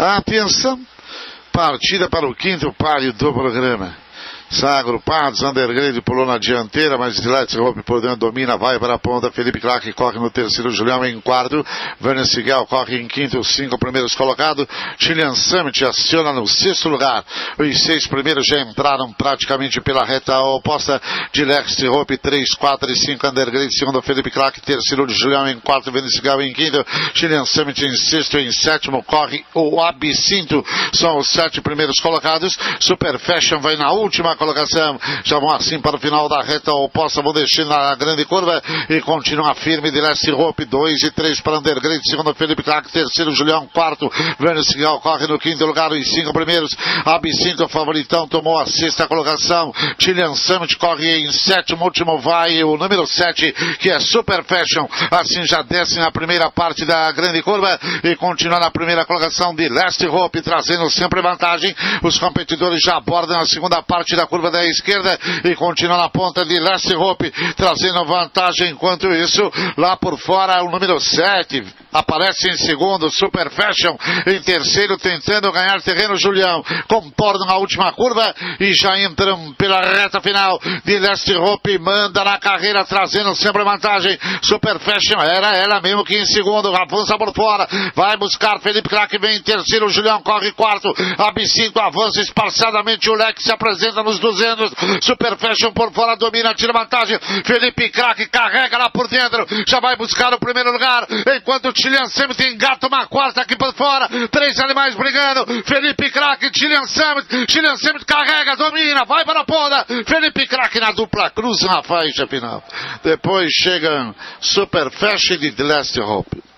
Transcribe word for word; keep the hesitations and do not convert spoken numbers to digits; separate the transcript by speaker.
Speaker 1: Atenção, partida para o quinto páreo do programa. São agrupados, Undergrade pulou na dianteira, mas Let's Hope por dentro domina, vai para a ponta, Felipe Clark corre no terceiro, Julião em quarto, Werner Sigel corre em quinto, os cinco primeiros colocados, Chilean Summit aciona no sexto lugar, os seis primeiros já entraram praticamente pela reta oposta de Let's Hope, três, quatro e cinco, Undergrade, segundo Felipe Clark, terceiro Julião em quarto, Werner Sigel em quinto, Chilean Summit em sexto, em sétimo corre o Absinto, são os sete primeiros colocados, Super Fashion vai na última colocação, já vão assim para o final da reta oposta, vão deixando na grande curva e continua firme de Let's Hope, dois e três para Undergrade, segundo Felipe Clark, terceiro Julião, quarto Werner Sigel corre no quinto lugar, os cinco primeiros, Absinto favoritão tomou a sexta colocação, Chilean Summit corre em sétimo, último vai o número sete, que é Super Fashion, assim já desce na primeira parte da grande curva e continua na primeira colocação de Let's Hope, trazendo sempre vantagem, os competidores já abordam a segunda parte da curva da esquerda e continua na ponta de Let's Hope, trazendo vantagem. Enquanto isso, lá por fora o número sete aparece em segundo, Super Fashion em terceiro, tentando ganhar terreno, Julião comportam a última curva e já entram pela reta final de Let's Hope, manda na carreira, trazendo sempre vantagem, Super Fashion era ela mesmo que em segundo, avança por fora, vai buscar Felipe Clark, vem em terceiro, Julião corre quarto, Absinto avança espaçadamente, o Leque se apresenta nos duzentos, Super Fashion por fora domina, tira vantagem, Felipe Clark carrega lá por dentro, já vai buscar o primeiro lugar, enquanto o Chilean Summit engata uma quarta aqui por fora, três animais brigando, Felipe Clark, Chilean Summit, Chilean Summit carrega, domina, vai para a ponta, Felipe Clark na dupla cruz na faixa final, depois chegam Super Fashion e Let's Hope.